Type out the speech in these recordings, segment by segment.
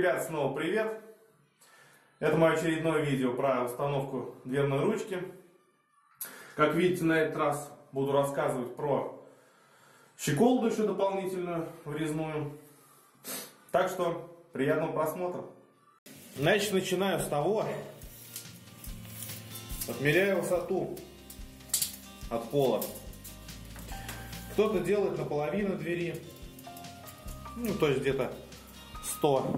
ребят, снова привет! Это мое очередное видео про установку дверной ручки. Как видите, на этот раз буду рассказывать про щеколду еще дополнительную, врезную. Так что, приятного просмотра! Значит, начинаю с того, отмеряю высоту от пола. Кто-то делает наполовину двери, то есть где-то 100.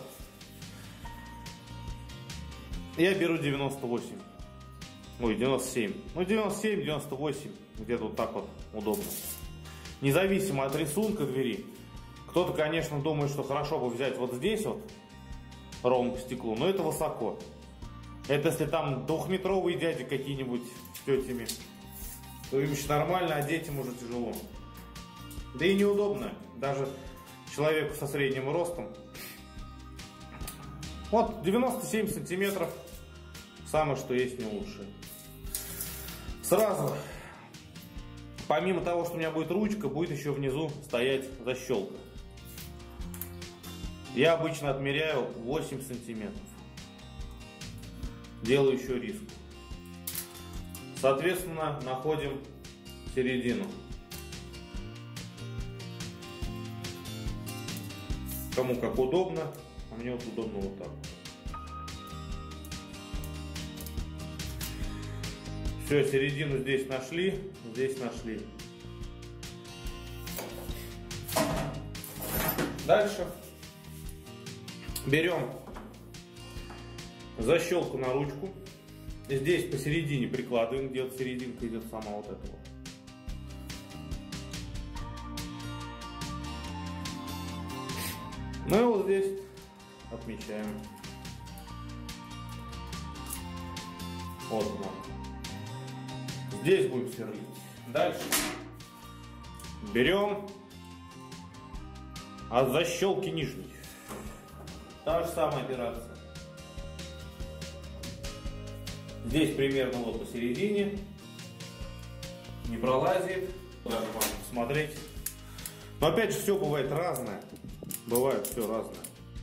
Я беру 98. Ой, 97. 97, 98. Где-то вот так вот удобно. Независимо от рисунка двери. Кто-то, конечно, думает, что хорошо бы взять вот здесь вот, ровно по стеклу, но это высоко. Это если там двухметровые дяди какие-нибудь с тетями, то им еще нормально, а детям уже тяжело. Да и неудобно. Даже человеку со средним ростом. Вот 97 сантиметров. Самое что есть, не лучше. Сразу, помимо того, что у меня будет ручка, будет еще внизу стоять защелка. Я обычно отмеряю 8 сантиметров. Делаю еще риску. Соответственно, находим середину. Кому как удобно, а мне вот удобно вот так. Все, середину здесь нашли, здесь нашли. Дальше берем защелку на ручку. Здесь посередине прикладываем, где-то серединка идет сама вот эта вот. Ну и вот здесь отмечаем. Вот он. Здесь будем сверлить. Дальше берем от защелки нижней. Та же самая операция. Здесь примерно вот посередине. Не пролазит. Даже можно посмотреть. Но опять же все бывает разное. Бывает все разное.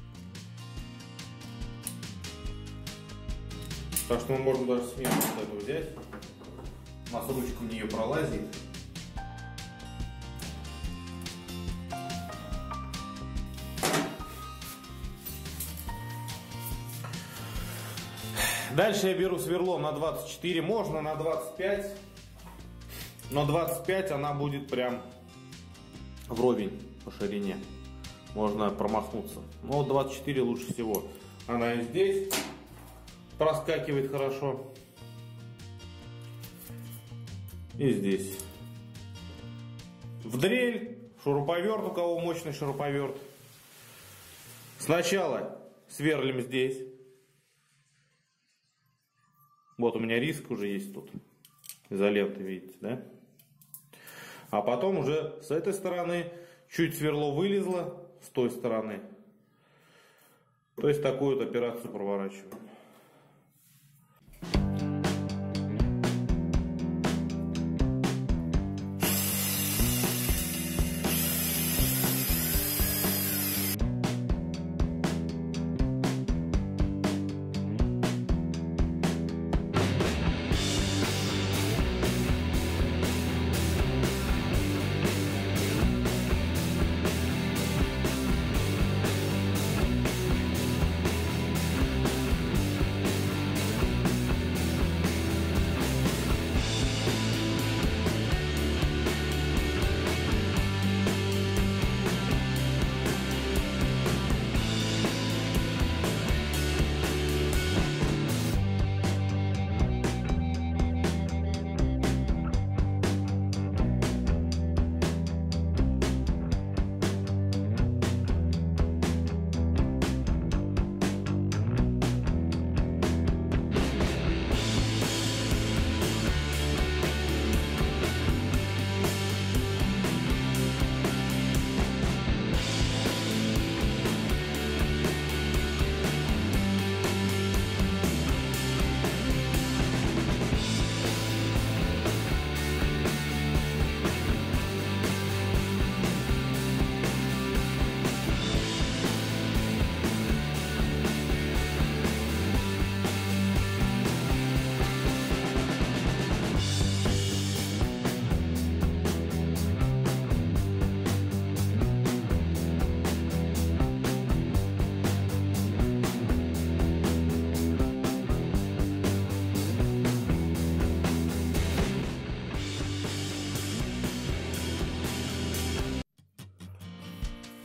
Так что мы можем даже смело вот это взять. У нас ручка в нее пролазит. Дальше я беру сверло на 24, можно на 25. Но 25 она будет прям вровень по ширине. Можно промахнуться. Но 24 лучше всего. Она и здесь проскакивает хорошо. И здесь. В дрель, шуруповерт, у кого мощный шуруповерт. Сначала сверлим здесь. Вот у меня риск уже есть тут. Изоленты, видите, да? А потом уже с этой стороны чуть сверло вылезло. С той стороны. То есть такую вот операцию проворачиваем.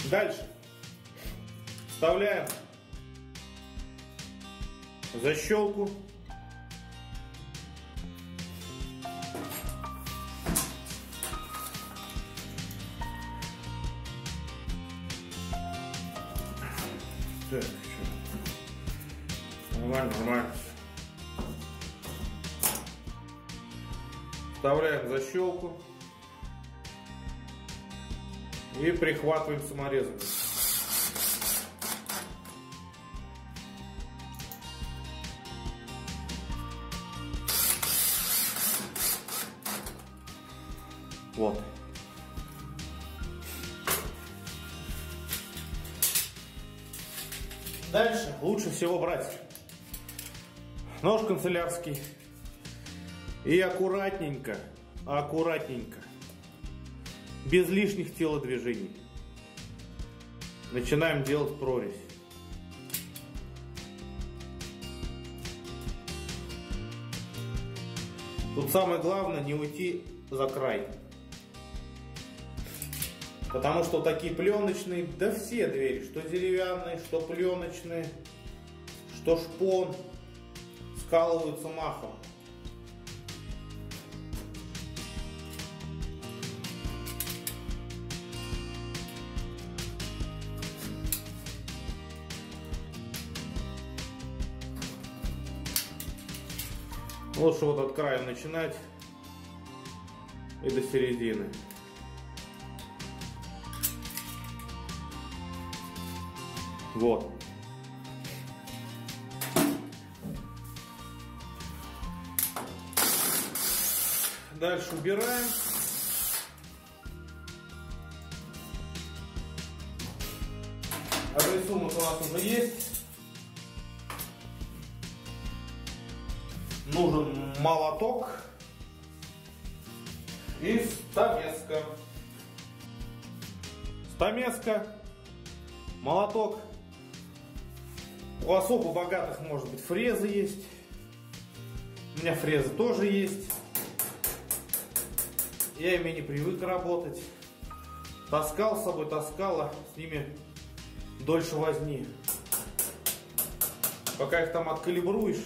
Дальше вставляем защелку. Так, нормально, нормально. Вставляем защелку и прихватываем саморезом. Вот. Дальше лучше всего брать нож канцелярский и аккуратненько, без лишних телодвижений начинаем делать прорезь. Тут самое главное не уйти за край. Потому что такие пленочные, да все двери, что деревянные, что пленочные, что шпон, скалываются махом. Лучше вот от края начинать и до середины. Вот. Дальше убираем. Рисунок у нас уже есть. Нужен молоток и стамеска. Стамеска, молоток. У особо богатых, может быть, фрезы есть. У меня фрезы тоже есть. Я ими не привык работать. Таскал с собой, таскала. С ними дольше возни. Пока их там откалибруешь.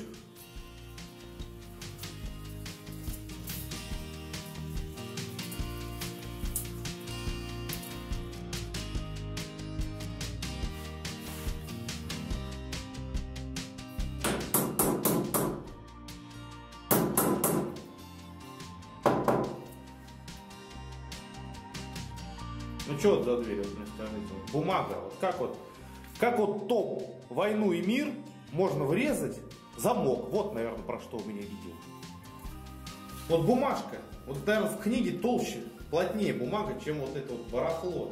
Ну что вот за дверь, вот, бумага, как вот топ «Войну и мир» можно врезать замок. Вот, наверное, про что у меня видео. Вот бумажка, вот, наверное, в книге толще, плотнее бумага, чем вот это вот барахло.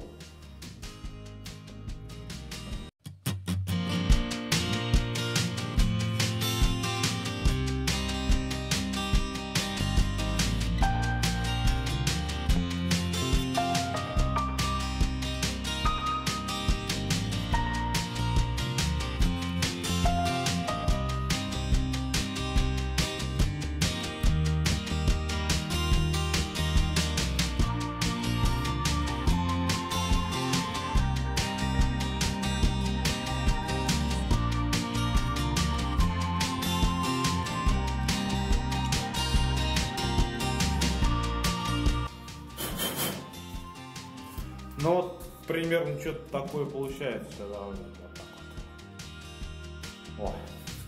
Ну вот примерно что-то такое получается, когда вот так вот. О.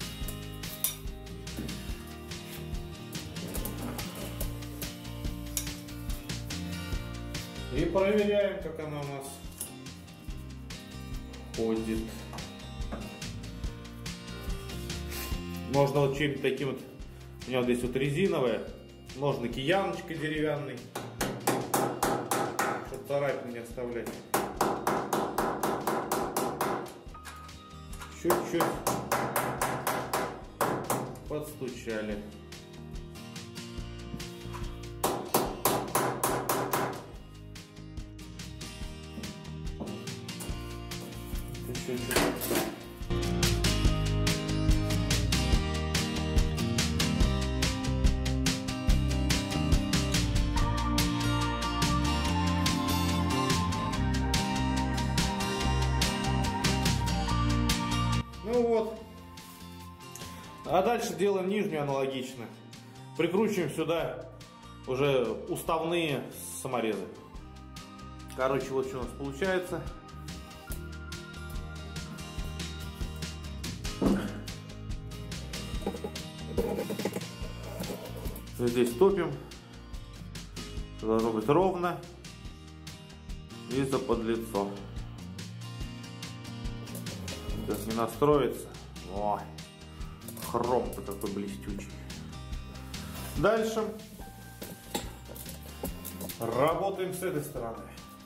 И проверяем, как она у нас ходит. Можно вот чем-то таким вот, у меня вот здесь вот резиновая, можно кияночкой деревянной, чтобы царапины не оставлять. Чуть-чуть подстучали. Чуть-чуть. Ну вот. А дальше делаем нижнюю аналогично. Прикручиваем сюда уже уставные саморезы. Короче, вот что у нас получается. Здесь топим. Должно быть ровно и заподлицо. Сейчас не настроится. О, хром-то какой блестючий. Дальше работаем с этой стороны.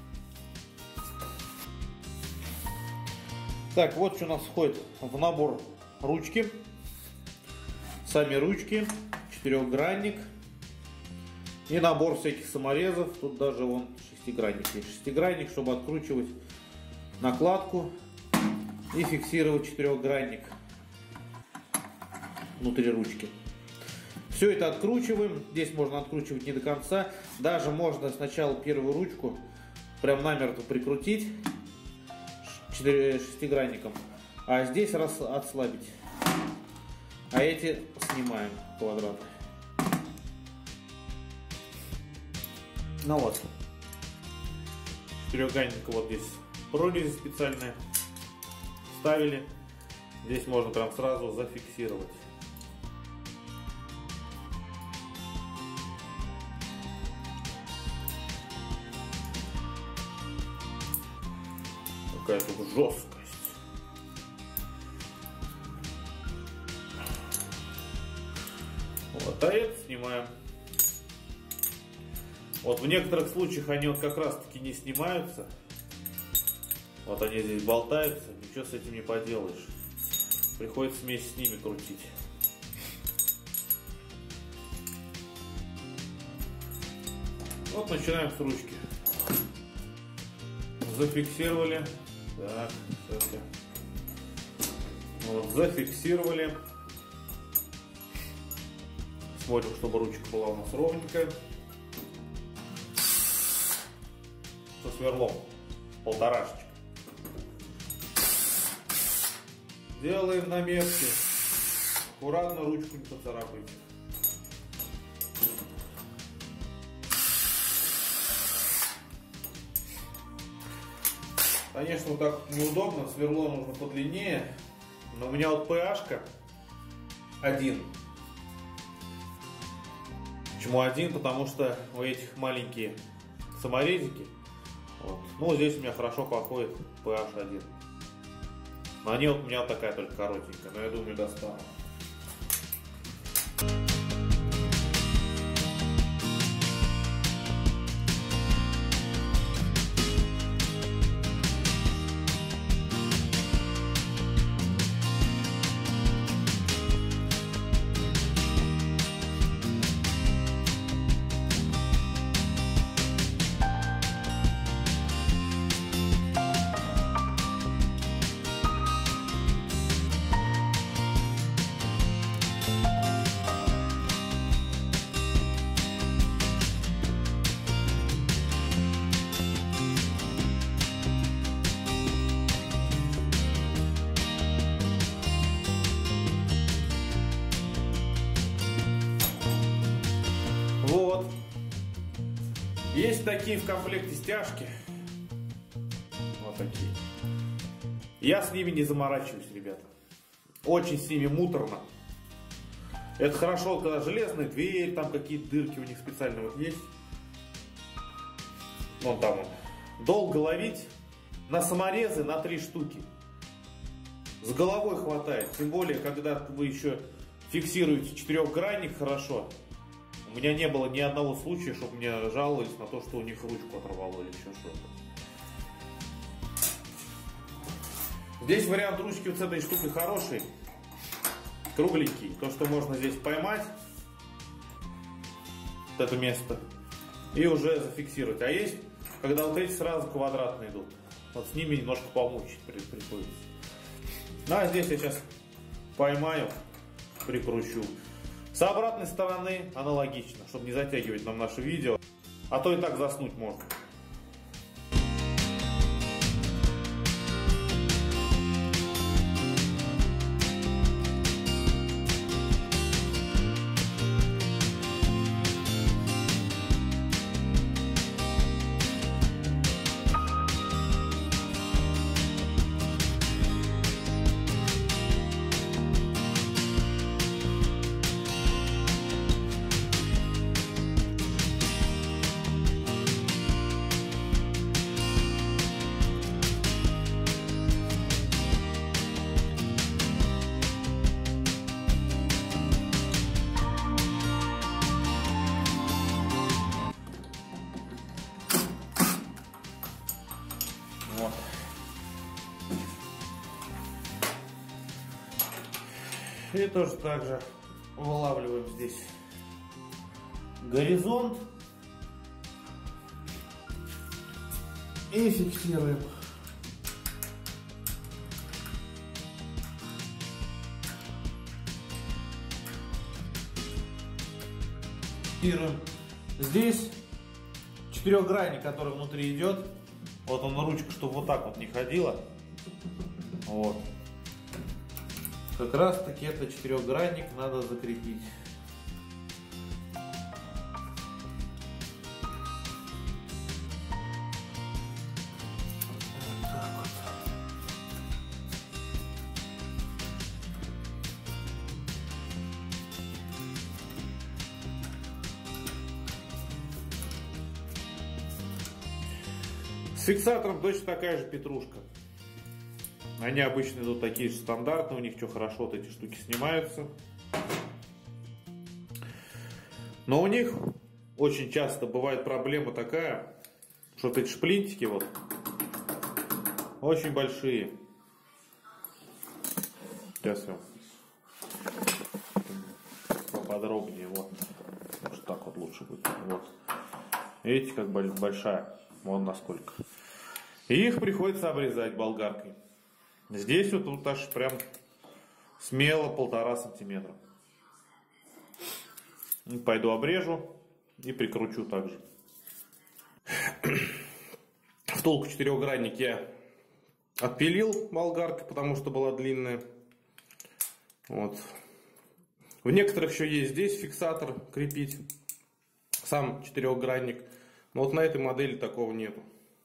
Так, вот что у нас входит в набор ручки. Сами ручки, четырехгранник и набор всяких саморезов. Тут даже вон шестигранник есть. Шестигранник, чтобы откручивать накладку и фиксировать четырехгранник внутри ручки. Все это откручиваем. Здесь можно откручивать не до конца. Даже можно сначала первую ручку прям намертво прикрутить шестигранником, а здесь раз отслабить. А эти снимаем квадраты. Ну вот. Четырехгранника вот здесь прорези специальные ставили. Здесь можно прям сразу зафиксировать. Какая тут жесткость. Вот, а это снимаем. Вот в некоторых случаях они вот как раз таки не снимаются. Вот они здесь болтаются, ничего с этим не поделаешь. Приходится вместе с ними крутить. Вот начинаем с ручки. Зафиксировали. Так, кстати. Вот, зафиксировали. Смотрим, чтобы ручка была у нас ровненькая. Со сверлом. Полторашечка. Делаем наметки. Аккуратно ручку не поцарапайте. Конечно, вот так неудобно, сверло нужно подлиннее, но у меня вот PH-ка один. Почему один? Потому что у этих маленькие саморезики, вот. Ну здесь у меня хорошо походит PH1. Но они вот у меня вот такая только коротенькая, но я думаю достану. Вот. Есть такие в комплекте стяжки. Вот такие. Я с ними не заморачиваюсь, ребята. Очень с ними муторно. Это хорошо, когда железная дверь, там какие-то дырки у них специально вот есть. Вон там он. Долго ловить на саморезы на 3 штуки. С головой хватает. Тем более, когда вы еще фиксируете четырехгранник хорошо. У меня не было ни одного случая, чтобы мне жаловались на то, что у них ручку оторвало или еще что-то. Здесь вариант ручки вот с этой штукой хороший. Кругленький. То, что можно здесь поймать. Вот это место. И уже зафиксировать. А есть, когда вот эти сразу квадратные идут. Вот с ними немножко помучить приходится. Ну а здесь я сейчас поймаю, прикручу. С обратной стороны аналогично, чтобы не затягивать нам наше видео. А то и так заснуть можно. И тоже так же вылавливаем здесь горизонт и фиксируем. Здесь четырехгранник, который внутри идет. Вот он, ручка, чтобы вот так вот не ходила. Вот. Как раз таки это четырехгранник надо закрепить. С фиксатором точно такая же петрушка. Они обычно идут такие же стандартные, у них что хорошо, вот эти штуки снимаются. Но у них очень часто бывает проблема такая, что вот эти шплинтики вот очень большие. Сейчас я поподробнее, вот. Может так вот лучше будет. Вот. Видите, как большая. Вон насколько. И их приходится обрезать болгаркой. Здесь вот тут аж прям смело 1,5 сантиметра. Пойду обрежу и прикручу также. Втулку четырехгранник я отпилил болгаркой, потому что была длинная. Вот. В некоторых еще есть здесь фиксатор крепить. Сам четырехгранник. Но вот на этой модели такого нету.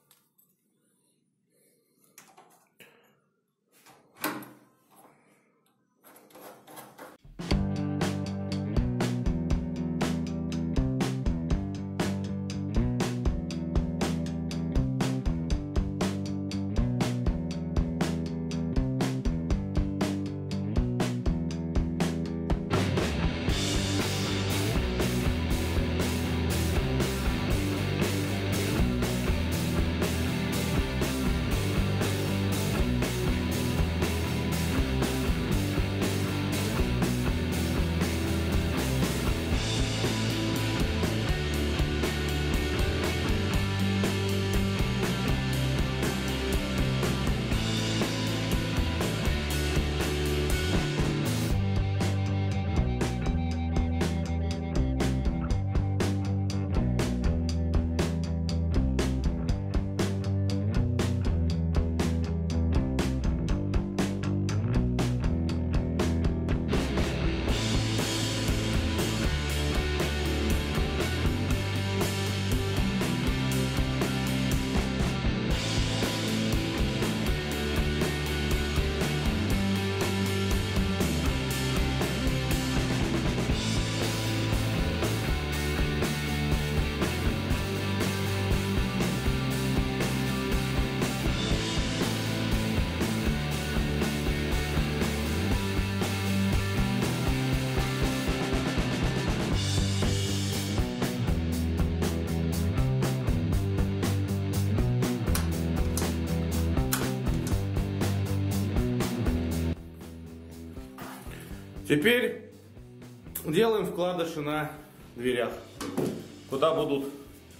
Теперь делаем вкладыши на дверях, куда будут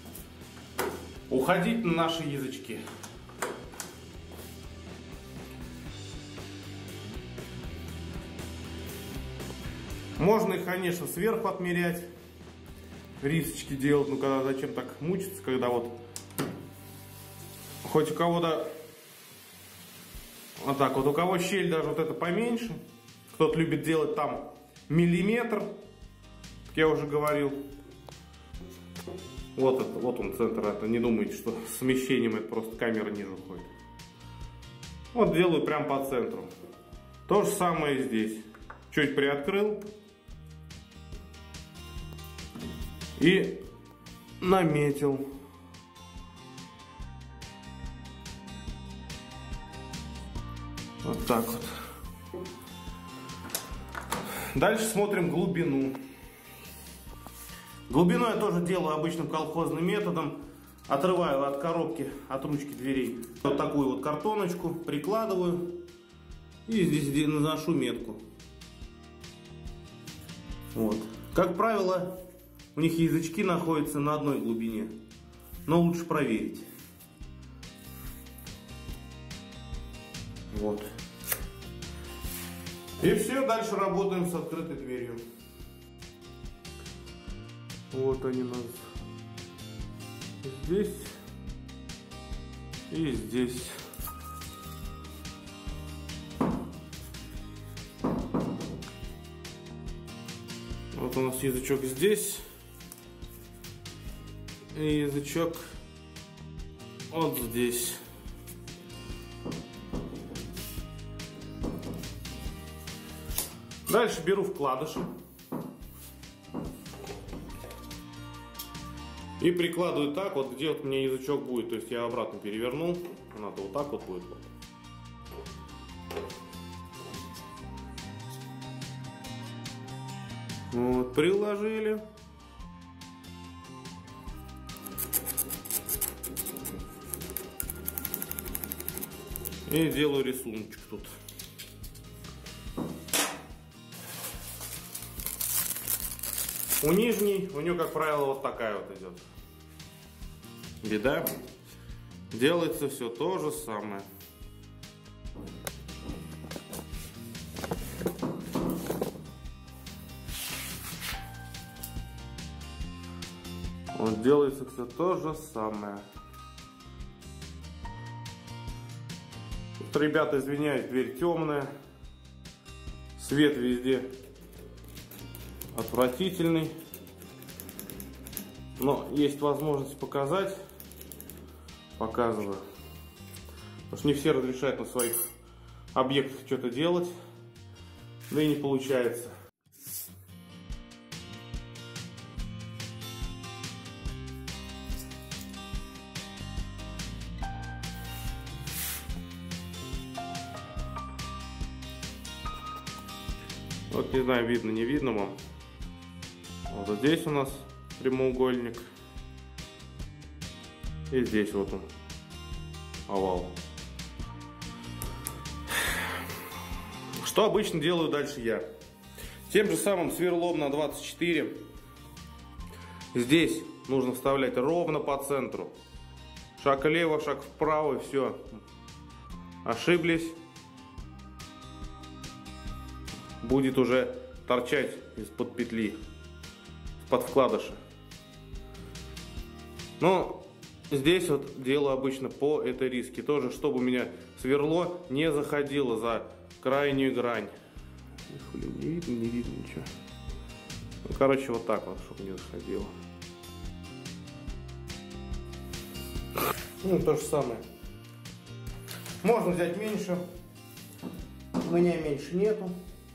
уходить наши язычки. Можно их, конечно, сверху отмерять, рисочки делать, ну когда зачем так мучиться, когда вот хоть у кого-то вот так вот, у кого щель даже вот это поменьше. Кто-то любит делать там миллиметр, как я уже говорил. Вот, это, вот он центр, это не думайте, что с смещением это просто камера ниже уходит. Вот делаю прям по центру. То же самое и здесь. Чуть приоткрыл и наметил. Вот так вот. Дальше смотрим глубину. Глубину я тоже делаю обычным колхозным методом. Отрываю от коробки, от ручки дверей вот такую вот картоночку, прикладываю и здесь наношу метку. Вот. Как правило, у них язычки находятся на одной глубине, но лучше проверить. Вот. И все, дальше работаем с открытой дверью. Вот они у нас здесь и здесь. Вот у нас язычок здесь и язычок вот здесь. Дальше беру вкладыши и прикладываю так, вот где вот у меня язычок будет. То есть я обратно перевернул, надо вот так вот будет. Вот, приложили. И делаю рисуночек тут. У нижней, у нее, как правило, вот такая вот идет. Беда. Делается все то же самое. Вот делается все то же самое. Тут, ребята, извиняюсь, дверь темная. Свет везде отвратительный. Но есть возможность показать. Показываю. Потому что не все разрешают на своих объектах что-то делать. Да и не получается. Вот не знаю, видно, не видно вам. Вот здесь у нас прямоугольник. И здесь вот он, овал. Что обычно делаю дальше я? Тем же самым сверлом на 24. Здесь нужно вставлять ровно по центру. Шаг влево, шаг вправо, и все. Ошиблись. Будет уже торчать из-под петли, под вкладыша. Но здесь вот делаю обычно по этой риске. Тоже, чтобы у меня сверло не заходило за крайнюю грань. Не видно, не видно ничего. Ну, короче, вот так вот, чтобы не заходило. Ну, то же самое. Можно взять меньше. У меня меньше нету.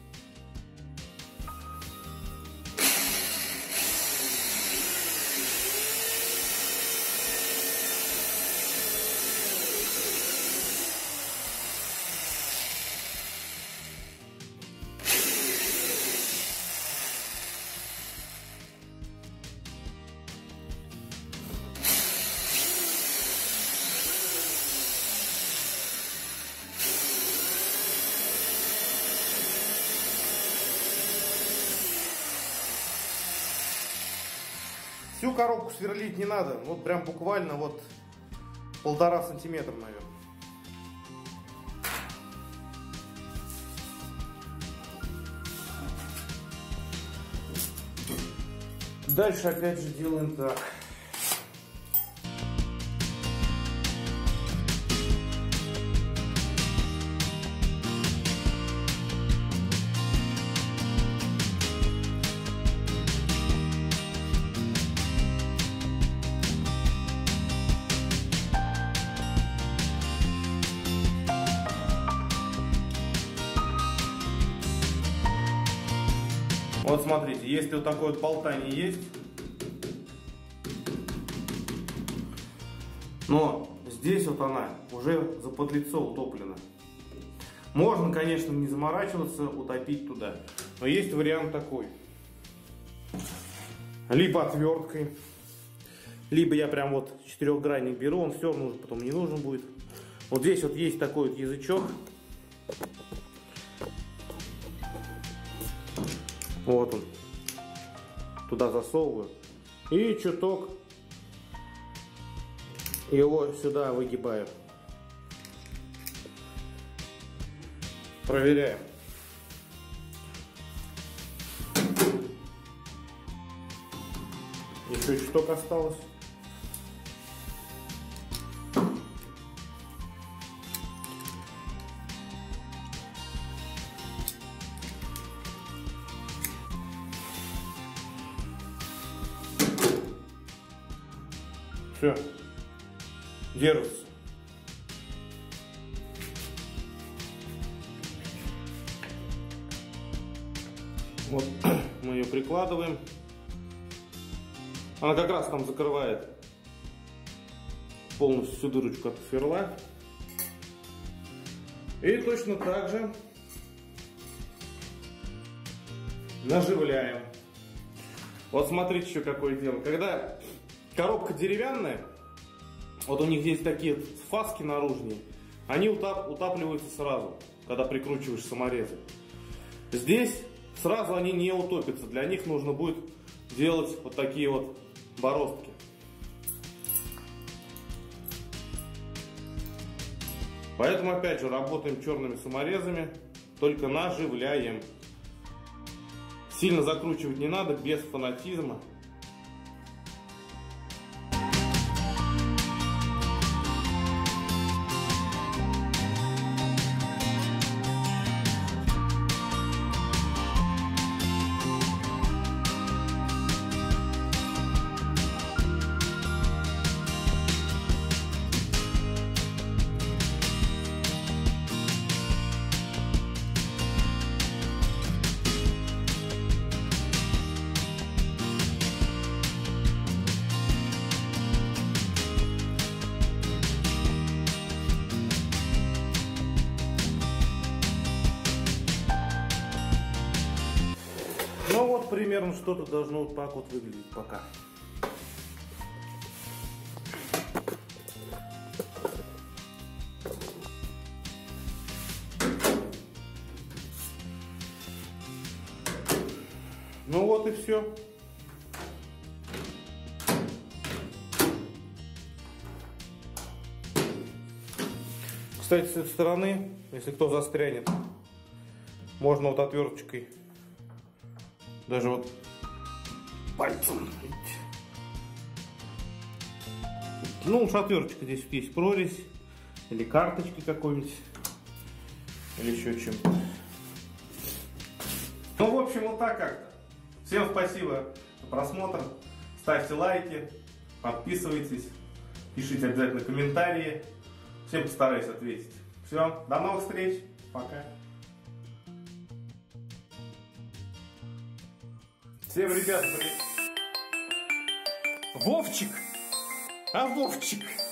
Всю коробку сверлить не надо, вот прям буквально вот 1,5 сантиметра, наверное. Дальше опять же делаем так. Вот смотрите, если вот такое вот болтание есть, но здесь вот она уже за подлицо утоплена. Можно, конечно, не заморачиваться, утопить туда, но есть вариант такой. Либо отверткой, либо я прям вот четырехгранник беру, он все равно потом не нужен будет. Вот здесь вот есть такой вот язычок. Вот он. туда засовываю. И чуток его сюда выгибаю. Проверяем. Еще чуток осталось. Все, держится. Вот мы ее прикладываем. Она как раз там закрывает полностью всю дырочку от сверла. И точно так же наживляем. Вот смотрите, еще какое дело. Когда коробка деревянная, вот у них здесь такие фаски наружные, они утапливаются сразу, когда прикручиваешь саморезы. Здесь сразу они не утопятся, для них нужно будет делать вот такие вот бороздки. Поэтому опять же работаем черными саморезами, только наживляем. Сильно закручивать не надо, без фанатизма. Ну вот примерно что-то должно вот так вот выглядеть пока. Ну вот и все. Кстати, с этой стороны, если кто застрянет, можно вот отверточкой, даже вот пальцем. Ну уж отверточка, здесь есть прорезь, или карточка какой-нибудь, или еще чем-то. Ну, в общем, вот так как-то. Всем спасибо за просмотр. Ставьте лайки, подписывайтесь, пишите обязательно комментарии. Всем постараюсь ответить. Все, до новых встреч. Пока. Всем, ребят, привет. Вовчик! А Вовчик!